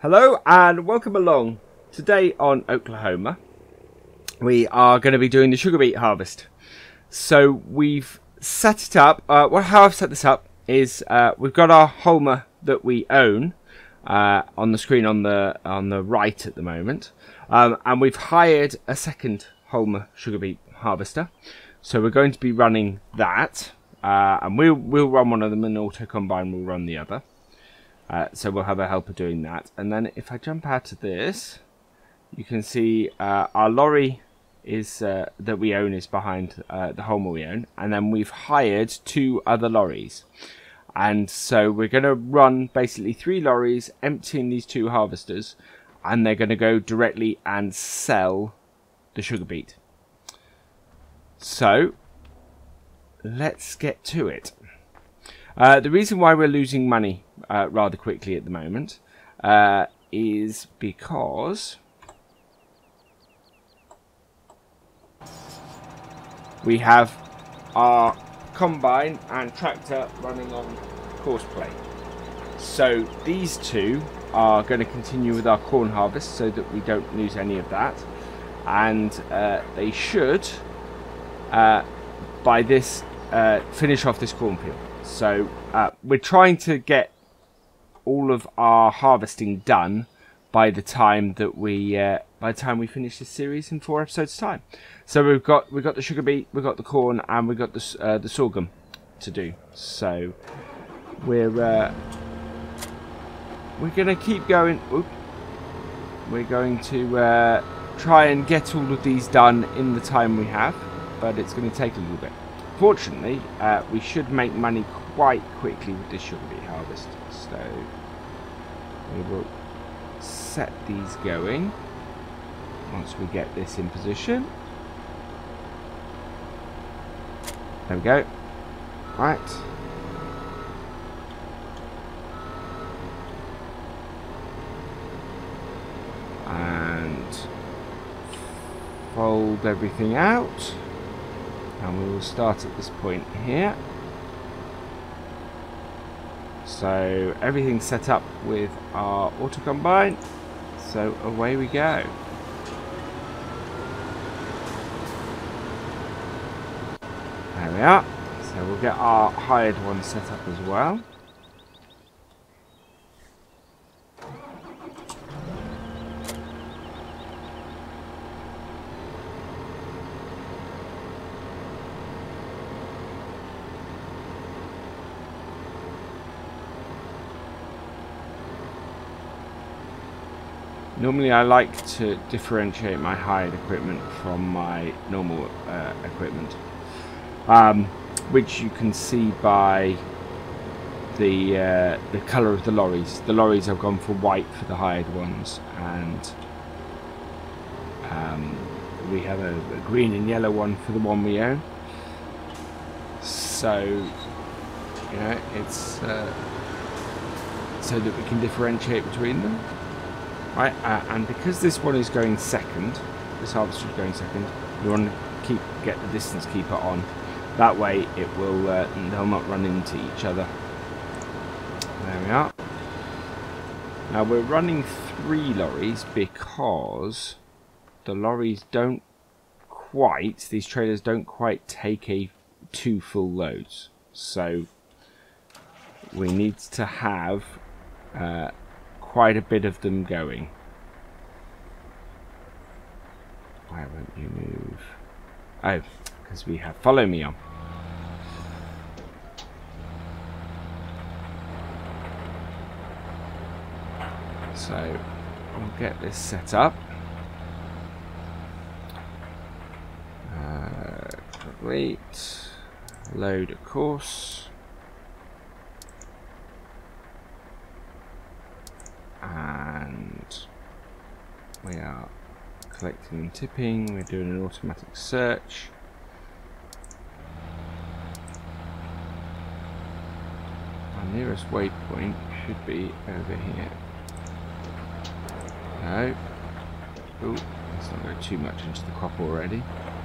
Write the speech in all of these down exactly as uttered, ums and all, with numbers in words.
Hello and welcome along. Today on Oklahoma we are going to be doing the sugar beet harvest. So we've set it up. Uh, well, how I've set this up is uh, we've got our Homer that we own uh, on the screen on the on the right at the moment, um, and we've hired a second Homer sugar beet harvester. So we're going to be running that, uh, and we'll we'll run one of them, and Auto Combine will run the other. Uh, so we'll have a helper doing that. And then if I jump out of this, you can see uh, our lorry is uh, that we own is behind uh, the Homer we own, and then we've hired two other lorries. And so we're going to run basically three lorries emptying these two harvesters, and they're going to go directly and sell the sugar beet. So let's get to it. Uh, the reason why we're losing money uh, rather quickly at the moment uh, is because we have our combine and tractor running on course play. So these two are going to continue with our corn harvest so that we don't lose any of that, and uh, they should uh, by this uh, finish off this cornfield. So uh, we're trying to get all of our harvesting done by the time that we uh, by the time we finish this series in four episodes time. So we've got we've got the sugar beet, we've got the corn, and we've got the uh, the sorghum to do. So we're uh, we're gonna keep going. Oop. We're going to uh, try and get all of these done in the time we have, but it's going to take a little bit. Fortunately, uh, we should make money quite quickly with this sugar beet harvest. So we will set these going once we get this in position. There we go. Right. And fold everything out. And we will start at this point here. So everything's set up with our Auto Combine. So away we go. There we are. So we'll get our hired one set up as well. Normally I like to differentiate my hired equipment from my normal uh, equipment, um, which you can see by the uh, the colour of the lorries. The lorries have gone for white for the hired ones, and um, we have a, a green and yellow one for the one we own. So, you know, it's uh, so that we can differentiate between them. Right, uh, and because this one is going second, this harvester is going second, we want to keep get the distance keeper on. That way it will uh, they'll not run into each other. There we are. Now we're running three lorries because the lorries don't quite, these trailers don't quite take a two full loads. So we need to have uh, quite a bit of them going. Why won't you move? Oh, because we have follow me on. So I'll get this set up. Uh, complete. Load a course. And we are collecting and tipping. We're doing an automatic search. Our nearest waypoint should be over here. No. Oh, let's not go too much into the crop already.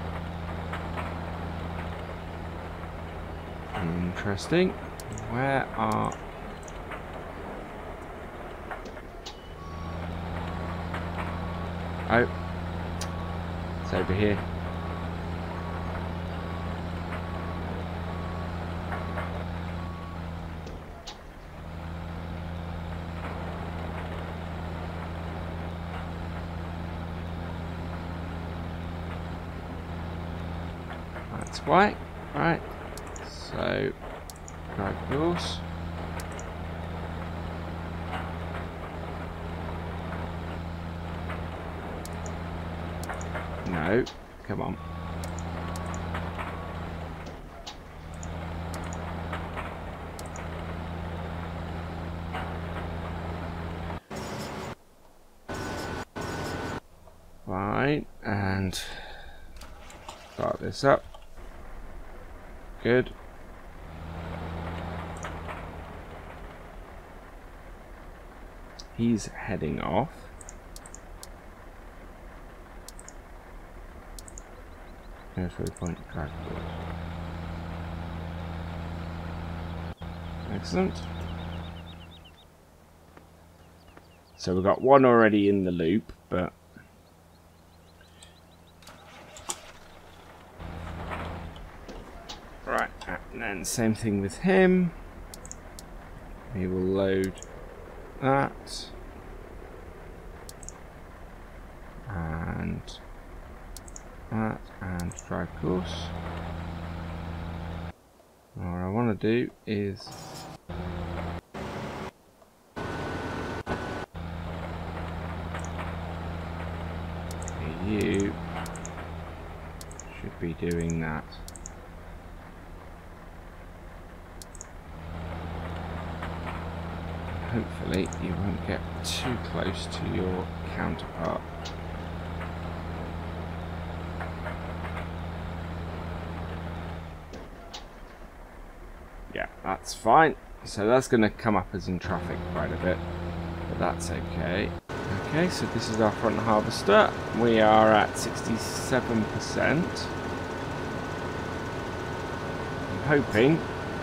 Interesting. Where are Oh, it's over here. That's white. Right. So, drive course. No, come on. Fine, and start this up. Good. He's heading off. Here's where the point of drive course. Excellent. So we've got one already in the loop, but right, and then same thing with him. He will load that and that and drive course. What I want to do is you should be doing that. Hopefully you won't get too close to your counterpart. Yeah, that's fine. So that's going to come up as in traffic quite a bit, but that's okay. Okay, so this is our front harvester. We are at sixty-seven percent. I'm hoping.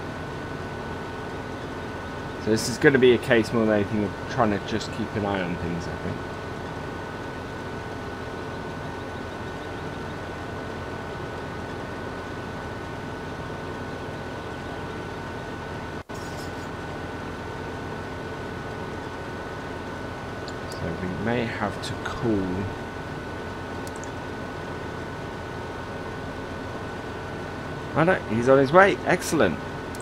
So this is going to be a case more than anything of trying to just keep an eye on things, I think. So we may have to call I know, he's on his way. Excellent.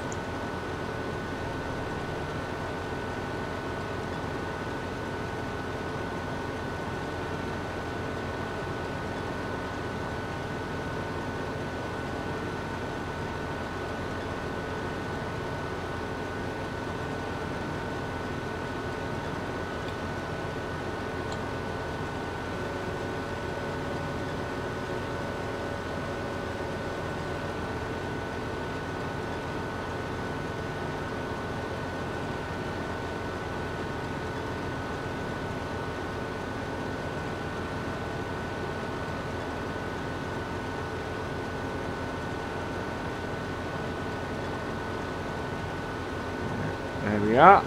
There we are.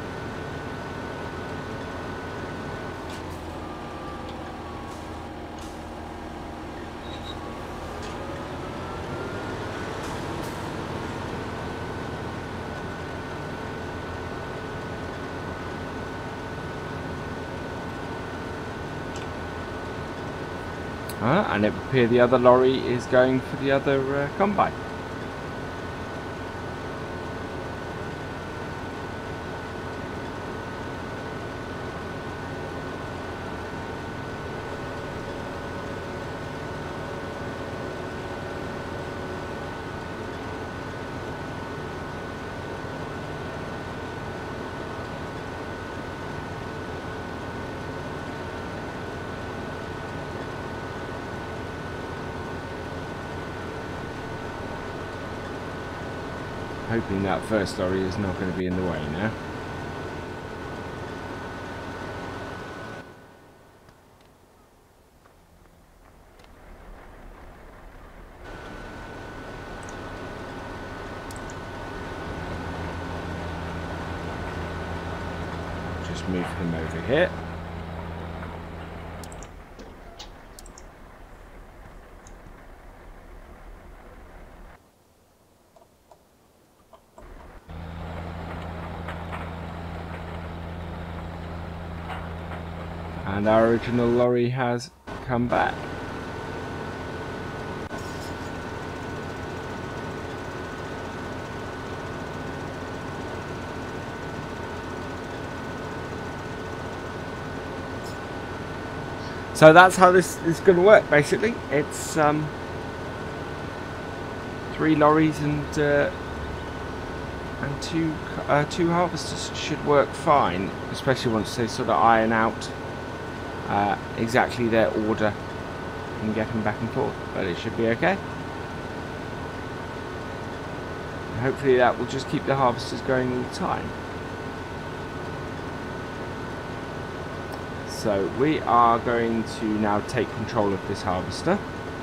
Uh, and it would appear the other lorry is going for the other uh, combine. Hoping that first lorry is not going to be in the way now. Just move him over here. And our original lorry has come back. So that's how this is going to work, basically. It's um, three lorries and uh, and two uh, two harvesters should work fine, especially once they sort of iron out uh, exactly their order and get them back and forth. But it should be okay. And hopefully that will just keep the harvesters going all the time. So we are going to now take control of this harvester.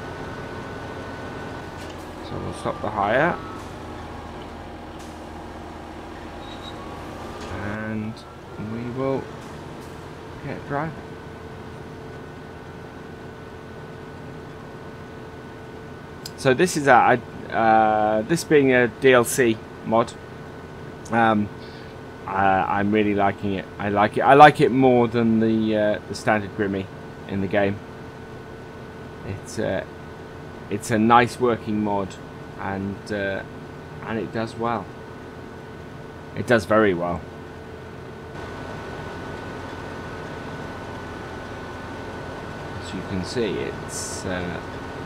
So we'll stop the hire. And we will get driving. So this is a, uh, this being a D L C mod. Um, Uh, I'm really liking it. I like it. I like it more than the uh, the standard Grimmy in the game. It's uh, it's a nice working mod, and uh, and it does well. It does very well. As you can see, it's uh,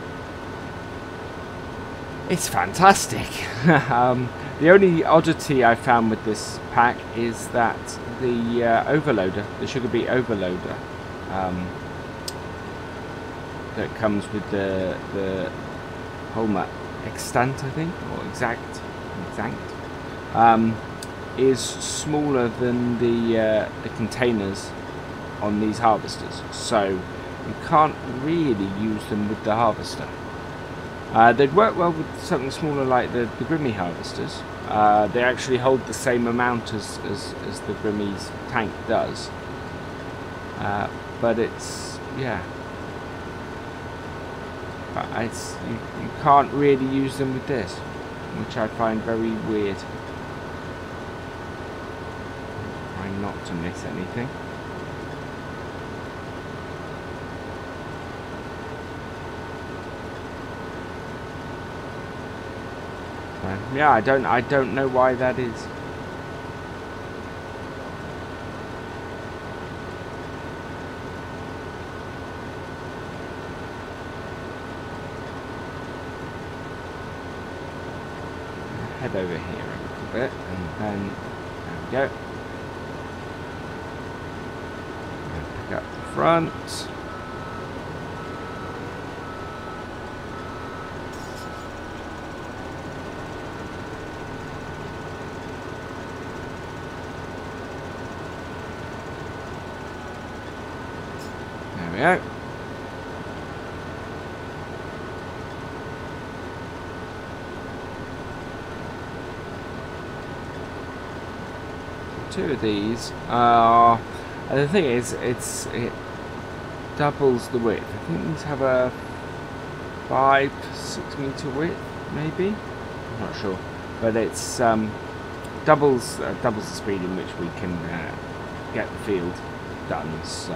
it's fantastic. um, The only oddity I found with this pack is that the uh, overloader, the Sugar Beet overloader, um, that comes with the the Holma Extant, I think, or Exact, Exact, um, is smaller than the uh, the containers on these harvesters, so you can't really use them with the harvester. Uh, they'd work well with something smaller like the, the Grimmy harvesters. Uh, they actually hold the same amount as, as, as the Grimmy's tank does. Uh, but it's, yeah. But it's, you, you can't really use them with this, which I find very weird. Trying not to miss anything. Yeah, I don't I don't know why that is. Head over here a little bit and then there we go. And pick up the front. There we go. Two of these are. Uh, the thing is, it's it doubles the width. I think these have a five, six meter width, maybe. I'm not sure, but it's um, doubles uh, doubles the speed in which we can uh, get the field done. So.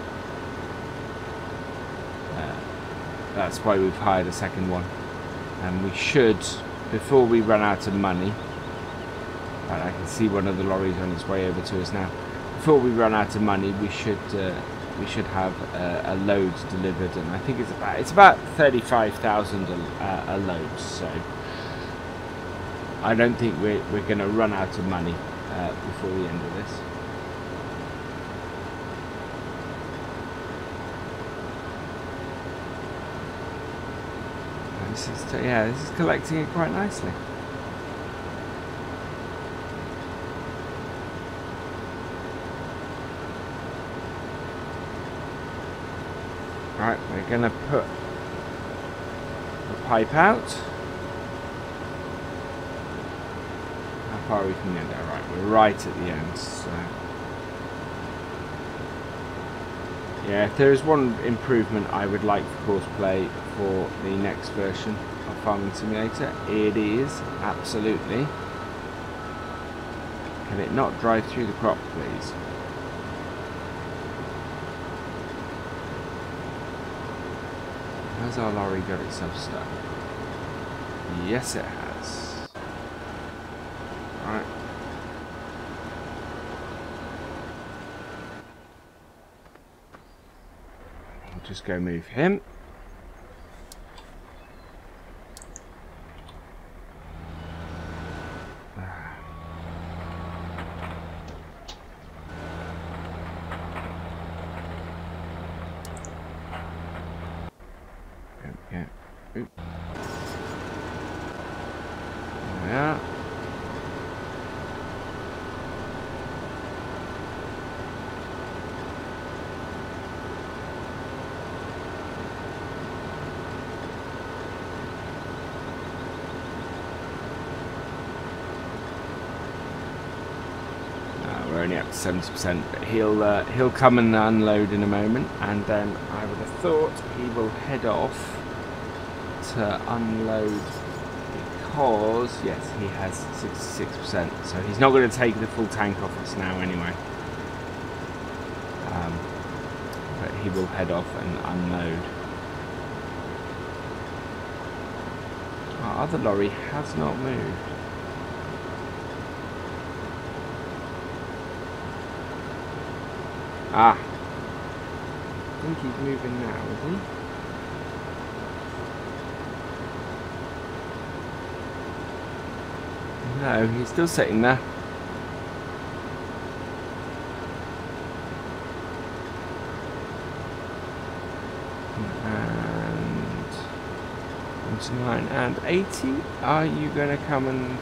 Uh, that's why we've hired a second one, and we should, before we run out of money, and I can see one of the lorries on its way over to us now. Before we run out of money, we should uh, we should have a, a load delivered, and I think it's about it's about thirty-five thousand a, a load. So I don't think we're we're going to run out of money uh, before the end of this. This is, yeah, this is collecting it quite nicely. Right, we're going to put the pipe out. How far we can get there? Right, we're right at the end. So. Yeah, if there is one improvement I would like for Courseplay for the next version of Farming Simulator, it is absolutely. Can it not drive through the crop, please? Has our lorry got itself stuck? Yes, it has. Right. We'll just go move him. Yeah. Oop. Yeah. No, we're only up to seventy percent, but he'll uh, he'll come and unload in a moment, and then I would have thought he will head off to unload, because yes, he has sixty-six percent, so he's not going to take the full tank off us now anyway, um, but he will head off and unload. Our other lorry has not moved. Ah, I think he's moving now, is he? No, he's still sitting there. And twenty-nine and eighty. Are you going to come and...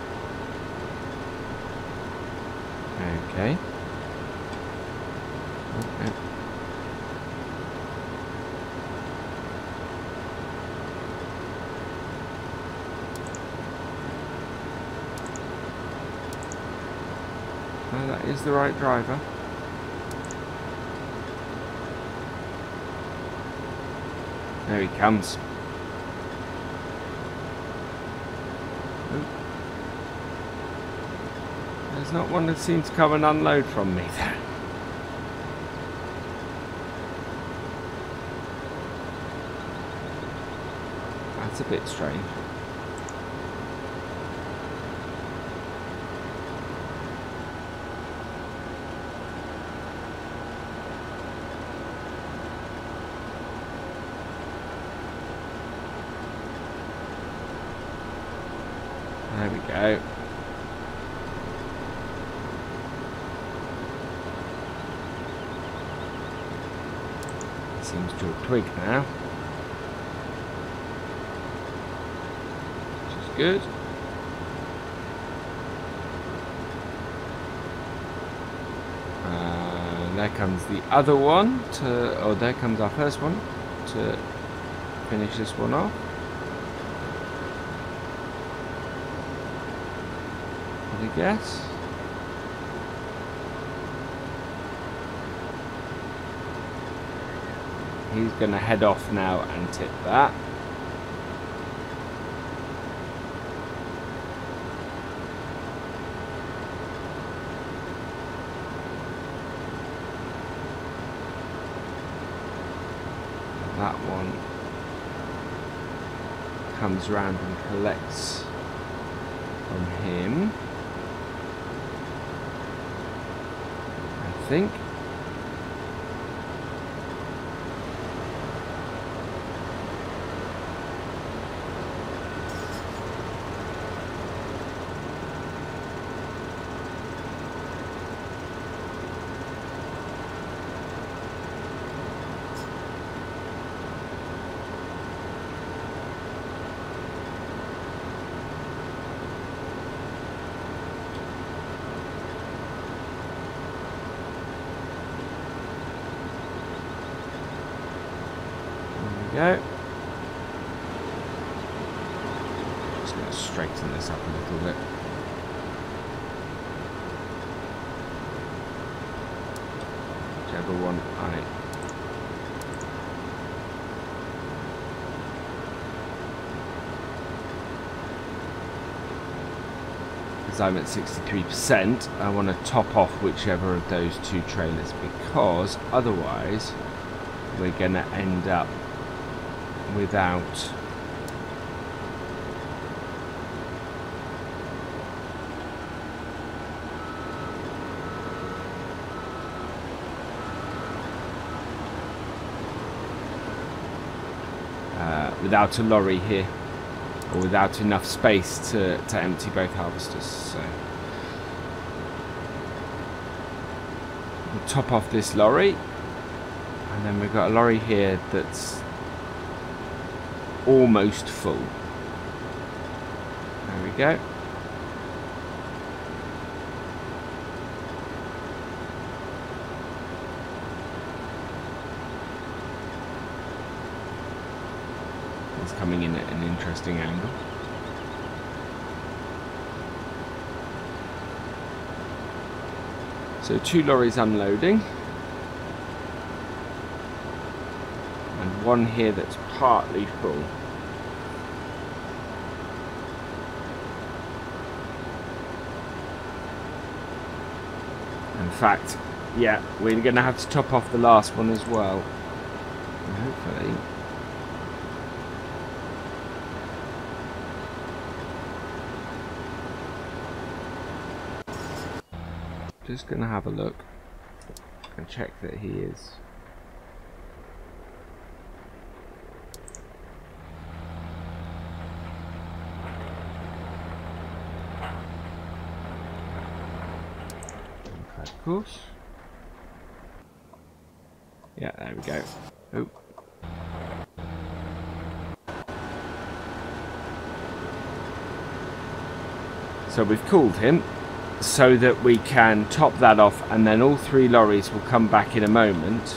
Okay. Okay. Oh, that is the right driver. There he comes. Oop. There's not one that seems to come and unload from me there. That's a bit strange. There we go. Seems to have twigged now. Which is good. Uh, there comes the other one to, oh, there comes our first one to finish this one off. I guess. He's going to head off now and tip that. That one comes round and collects from him. I think. Go. Just going to straighten this up a little bit. Whichever one I... Because I'm at sixty-three percent, I want to top off whichever of those two trailers, because otherwise we're going to end up without uh, without a lorry here, or without enough space to, to empty both harvesters. So we'll top off this lorry, and then we've got a lorry here that's almost full. There we go. It's coming in at an interesting angle. So two lorries unloading, and one here that's partly full. In fact, yeah, we're going to have to top off the last one as well. And hopefully, just going to have a look and check that he is. Of course. Yeah, there we go. Oh. So we've cooled him so that we can top that off, and then all three lorries will come back in a moment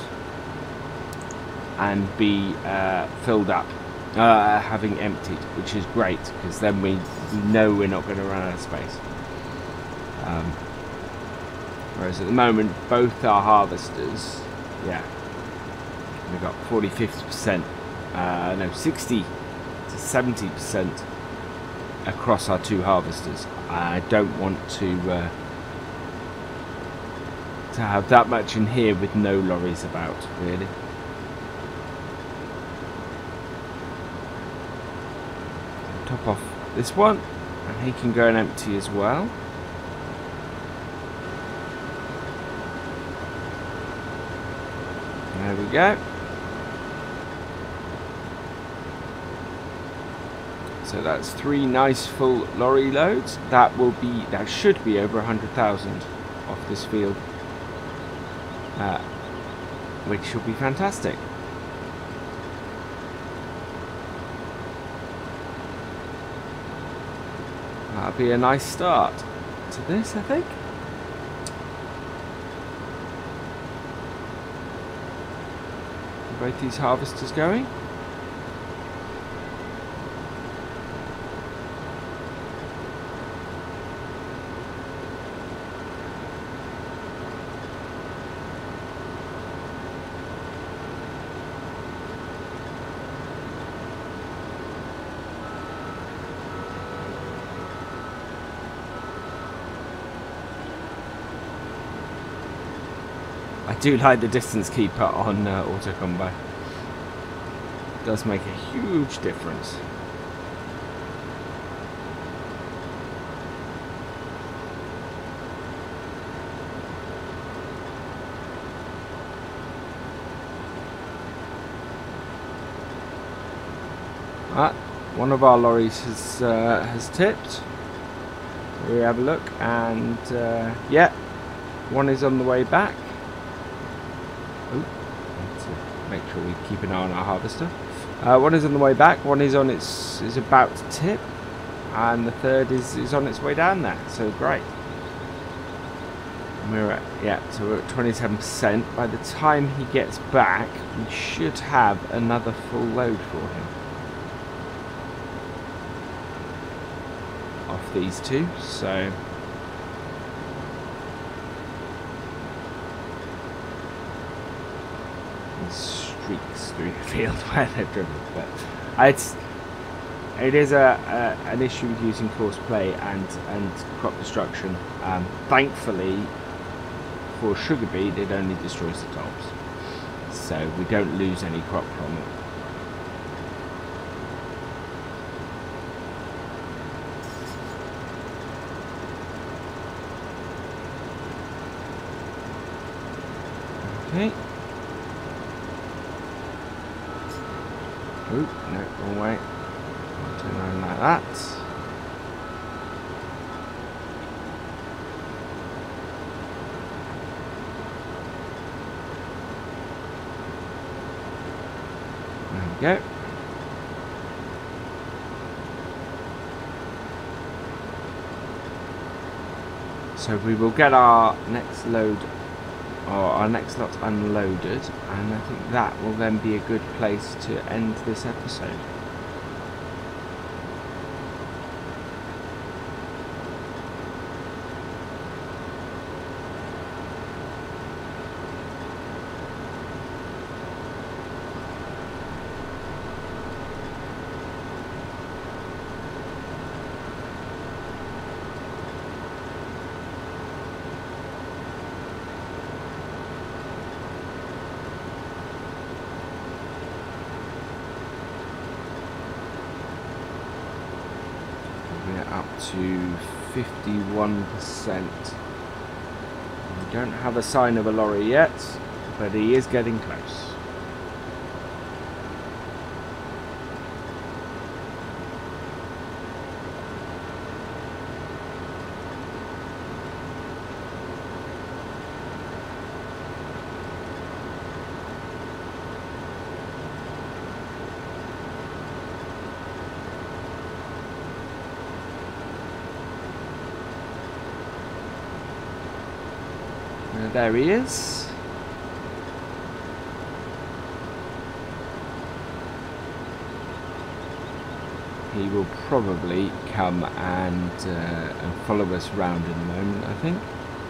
and be uh, filled up, uh, having emptied, which is great, because then we, we know we're not going to run out of space. Um, whereas at the moment, both our harvesters, yeah, we've got forty to fifty percent, uh, no, sixty to seventy percent across our two harvesters. I don't want to uh, to have that much in here with no lorries about, really. Top off this one, and he can go and empty as well. There we go. So that's three nice full lorry loads. That will be, that should be over a hundred thousand off this field, uh, which will be fantastic. That'll be a nice start to this, I think. Both these harvesters going. I do like the distance keeper on uh, auto combo. It does make a huge difference. Ah, one of our lorries has uh, has tipped. We have a look, and uh, yeah, one is on the way back. Make sure we keep an eye on our harvester. Uh, one is on the way back, one is on its is about to tip, and the third is, is on its way down there. So great. And we're at yeah, so we're at twenty-seven percent. By the time he gets back, we should have another full load for him off these two. So streaks through the field where they're driven, but it's it is a, a an issue with using coarse play and and crop destruction. Um, thankfully for sugar beet, it only destroys the tops, so we don't lose any crop from it. Okay. Oop, no, wrong way. I'll turn around like that. There we go. So we will get our next load, or our next lot unloaded, and I think that will then be a good place to end this episode. Up to fifty-one percent. We don't have a sign of a lorry yet, but he is getting close. There he is. He will probably come and, uh, and follow us round in a moment, I think.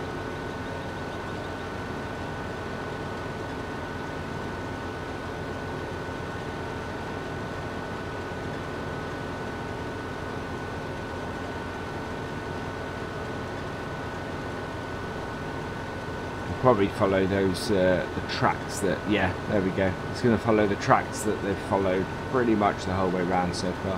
Probably follow those uh, the tracks that yeah there we go. It's going to follow the tracks that they've followed pretty much the whole way around so far.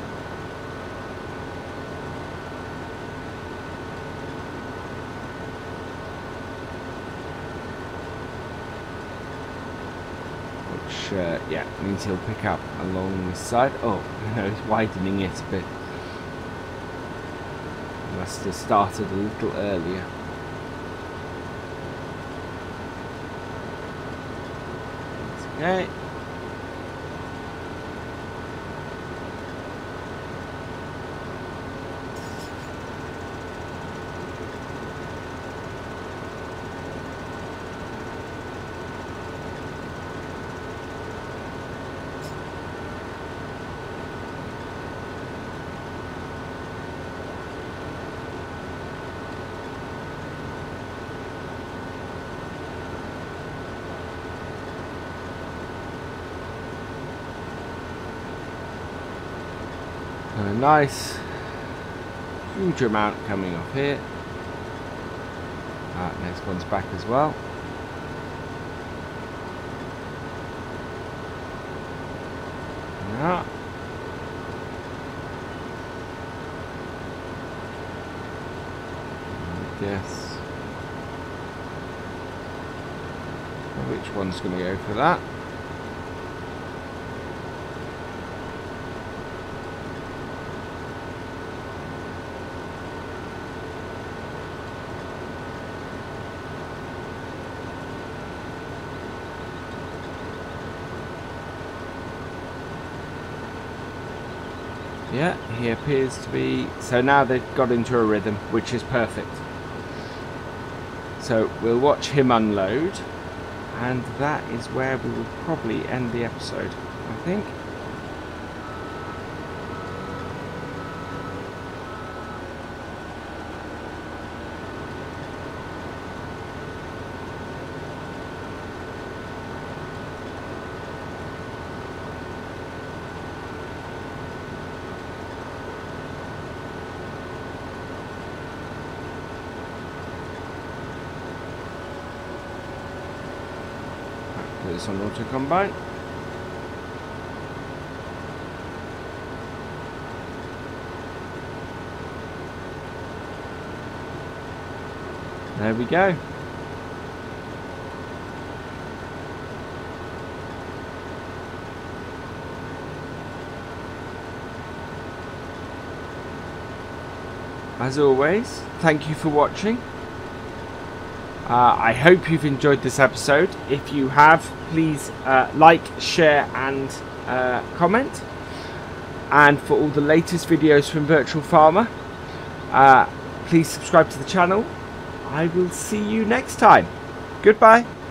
Which uh, yeah means he'll pick up along this side. Oh no, he's widening it a bit. Must have started a little earlier. Okay. A nice huge amount coming off here. Ah, next one's back as well. Yeah. Yes. Which one's going to go for that? Yeah, he appears to be... So now they've got into a rhythm, which is perfect. So we'll watch him unload, and that is where we will probably end the episode, I think. There's on auto combine. There we go. as always, thank you for watching. Uh, I hope you've enjoyed this episode. If you have, please uh, like, share and uh, comment. And for all the latest videos from Virtual Farmer, uh, please subscribe to the channel. I will see you next time. Goodbye.